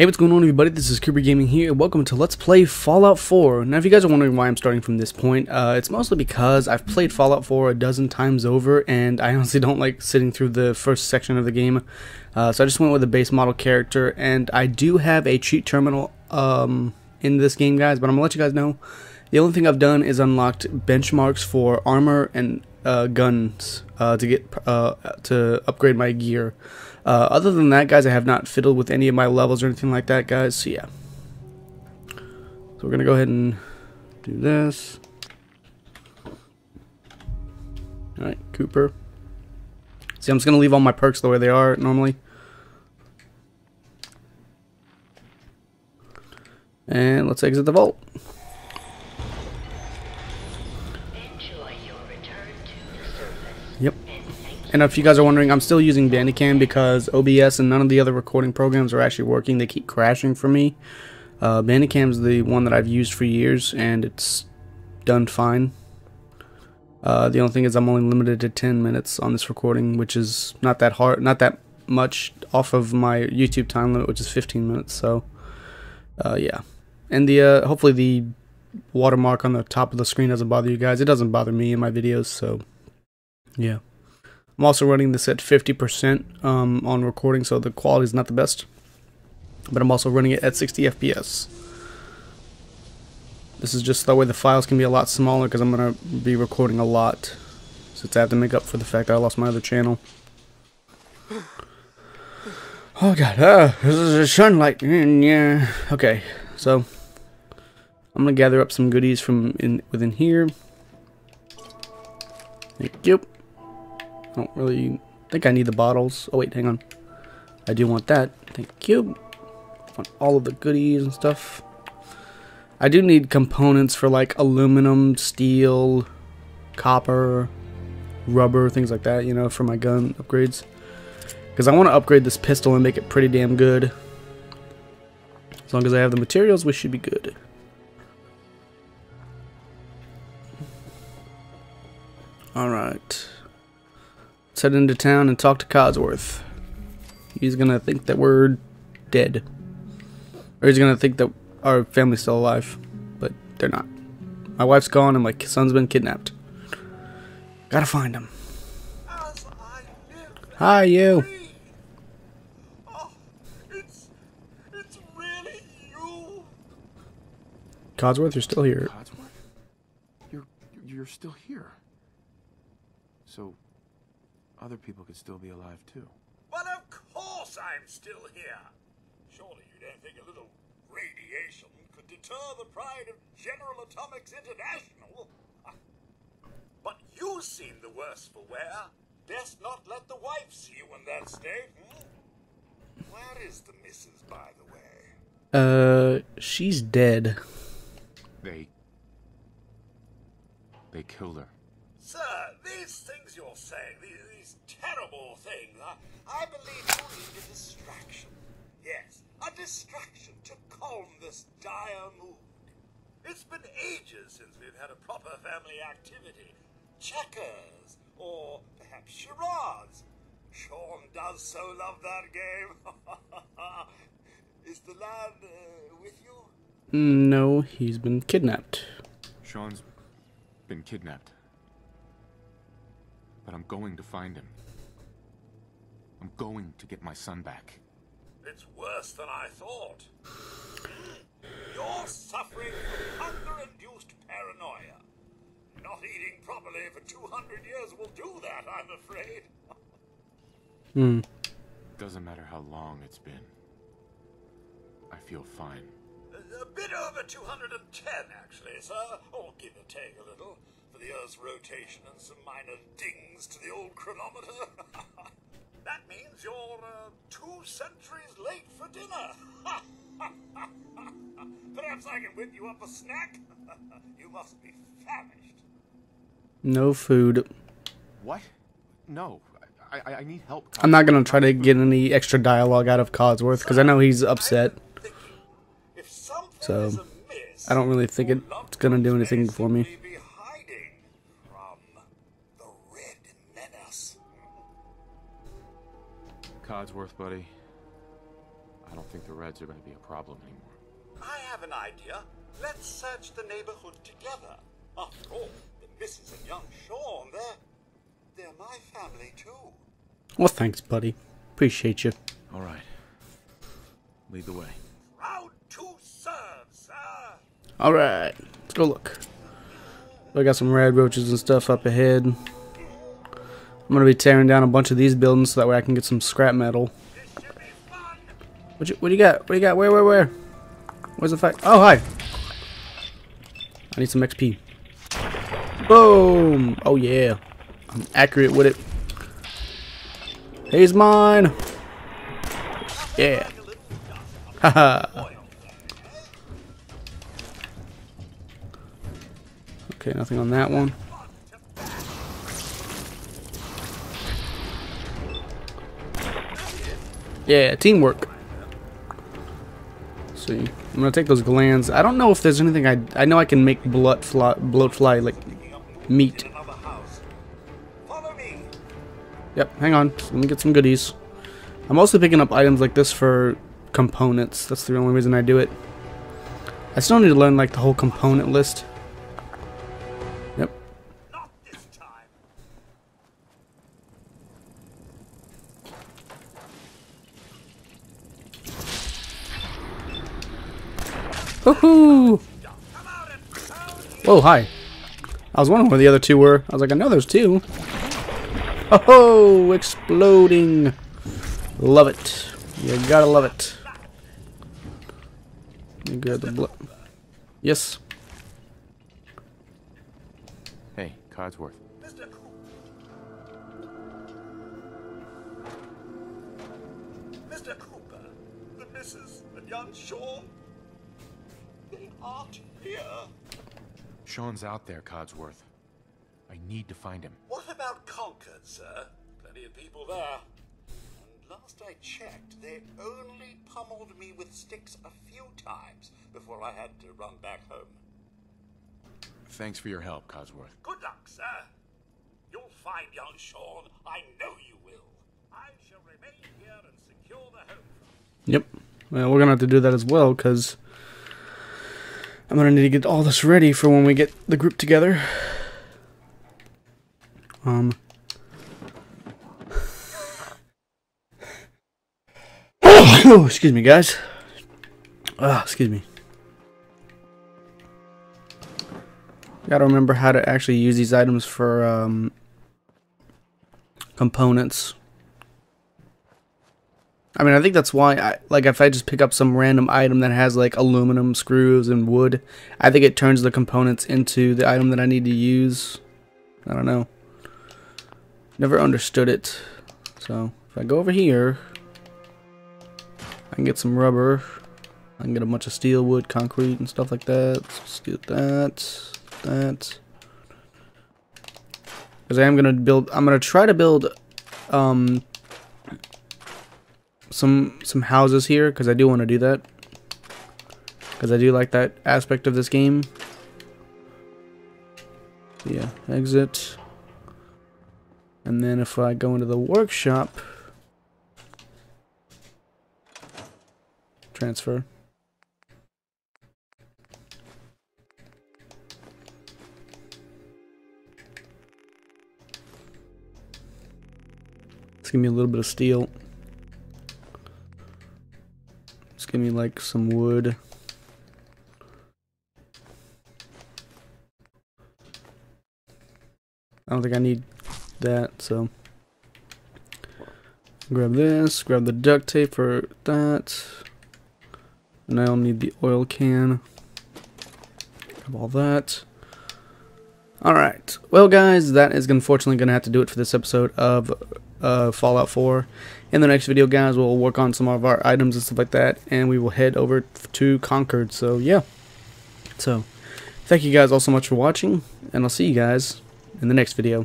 Hey, what's going on, everybody? This is Cooper Gaming here. Welcome to Let's Play Fallout 4. Now, if you guys are wondering why I'm starting from this point, it's mostly because I've played Fallout 4 a dozen times over, and I honestly don't like sitting through the first section of the game. So I just went with a base model character, and I do have a cheat terminal in this game, guys, but I'm going to let you guys know. The only thing I've done is unlocked benchmarks for armor and guns to upgrade my gear. Other than that, guys, I have not fiddled with any of my levels or anything like that, guys, so yeah. So we're gonna go ahead and do this. Alright, Cooper. See, I'm just gonna leave all my perks the way they are normally. And let's exit the vault. Yep. And if you guys are wondering, I'm still using Bandicam because OBS and none of the other recording programs are actually working. They keep crashing for me. Bandicam's the one that I've used for years, and it's done fine. The only thing is I'm only limited to 10 minutes on this recording, which is not that hard, not that much off of my YouTube time limit, which is 15 minutes. So, yeah. And the hopefully the watermark on the top of the screen doesn't bother you guys. It doesn't bother me in my videos, so yeah. I'm also running this at 50% on recording, so the quality is not the best. But I'm also running it at 60 FPS. This is just that way the files can be a lot smaller because I'm going to be recording a lot. Since I have to make up for the fact that I lost my other channel. Oh god, this is a sunlight. Yeah. Okay, so I'm going to gather up some goodies from within here. Thank you. I don't really think I need the bottles. Oh wait, hang on. I do want that. Thank you. Want all of the goodies and stuff. I do need components for like aluminum, steel, copper, rubber, things like that, you know, for my gun upgrades. Because I want to upgrade this pistol and make it pretty damn good. As long as I have the materials, we should be good. Alright. Let's head into town and talk to Codsworth. He's gonna think that we're dead. Or he's gonna think that our family's still alive. But they're not. My wife's gone and my son's been kidnapped. Gotta find him. Hi, you. Oh, it's really you. Codsworth, you're still here. Codsworth? You're still here. So other people could still be alive too. But of course I'm still here. Surely you don't think a little radiation could deter the pride of General Atomics International? But you seem the worse for wear. Best not let the wife see you in that state. Where is the missus, by the way? She's dead. They killed her. Sir, these things you're saying, these terrible things, I believe you need a distraction. Yes, a distraction to calm this dire mood. It's been ages since we've had a proper family activity. Checkers, or perhaps charades. Sean does so love that game. Is the lad with you? No, he's been kidnapped. Sean's been kidnapped. But I'm going to find him. I'm going to get my son back. It's worse than I thought. You're suffering from hunger-induced paranoia. Not eating properly for 200 years will do that, I'm afraid. Doesn't matter how long it's been. I feel fine. A bit over 210, actually, sir. Or give or take a little, for the Earth's rotation and some minor dings to the old chronometer. That means you're 2 centuries late for dinner. Perhaps I can whip you up a snack? You must be famished. No food. What? No. I need help. I'm not gonna try to get any extra dialogue out of Codsworth because I know he's upset. So I don't really think it's gonna do anything for me. Codsworth, buddy. I don't think the Reds are going to be a problem anymore. I have an idea. Let's search the neighborhood together. After all, the Mrs. and young Sean, they're my family too. Well, thanks, buddy. Appreciate you. All right. Lead the way. Proud to serve, sir. Alright, let's go look. I got some rad roaches and stuff up ahead. I'm gonna be tearing down a bunch of these buildings so that way I can get some scrap metal. What do you got? What do you got? Where? Where's the fight? Oh, hi. I need some XP. Boom! Oh yeah, I'm accurate with it. He's mine. Yeah. Haha. Okay, nothing on that one. Yeah, teamwork. Let's see, I'm gonna take those glands. I don't know if there's anything I know I can make bloat fly like meat. Follow me. Yep, hang on. Let me get some goodies. I'm also picking up items like this for components. That's the only reason I do it. I still need to learn like the whole component list. Yep. Not this time. Woohoo! Whoa, hi. I was wondering where the other two were. I was like, I know there's two. Oh, exploding. Love it. You gotta love it. You got the blood. Yes. Hey, Codsworth. Mr. Cooper. Mr. Cooper, the Mrs. and young Sean, they aren't here. Sean's out there, Codsworth. I need to find him. What about Concord, sir? Plenty of people there. And last I checked, they only pummeled me with sticks a few times before I had to run back home. Thanks for your help, Codsworth. Good luck, sir. You'll find young Sean. I know you will. I shall remain here and secure the home. Yep. Well, we're gonna have to do that as well, because I'm gonna need to get all this ready for when we get the group together. Oh, excuse me, guys. Excuse me. Gotta remember how to actually use these items for components. I mean, I think that's why like if I just pick up some random item that has like aluminum screws and wood, I think it turns the components into the item that I need to use. I don't know. Never understood it. So if I go over here, I can get some rubber. I can get a bunch of steel, wood, concrete, and stuff like that. Let's do that. Because I am gonna build. I'm gonna try to build some houses here, because I do want to do that. Because I do like that aspect of this game. Yeah, exit. And then if I go into the workshop, transfer. Let's give me a little bit of steel. Let's give me like some wood. I don't think I need that, so grab this, grab the duct tape for that, and I'll need the oil can. Grab all that. Alright, well guys, that is unfortunately going to have to do it for this episode of Fallout 4. In the next video, guys, we'll work on some of our items and stuff like that, and we will head over to Concord. So yeah, so thank you guys all so much for watching, and I'll see you guys in the next video.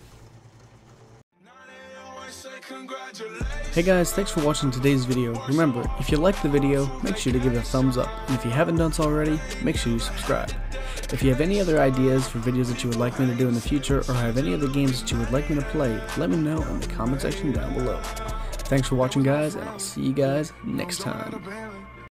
Hey guys, thanks for watching today's video. Remember, if you liked the video, make sure to give it a thumbs up, and if you haven't done so already, make sure you subscribe. If you have any other ideas for videos that you would like me to do in the future, or have any other games that you would like me to play, let me know in the comment section down below. Thanks for watching, guys, and I'll see you guys next time.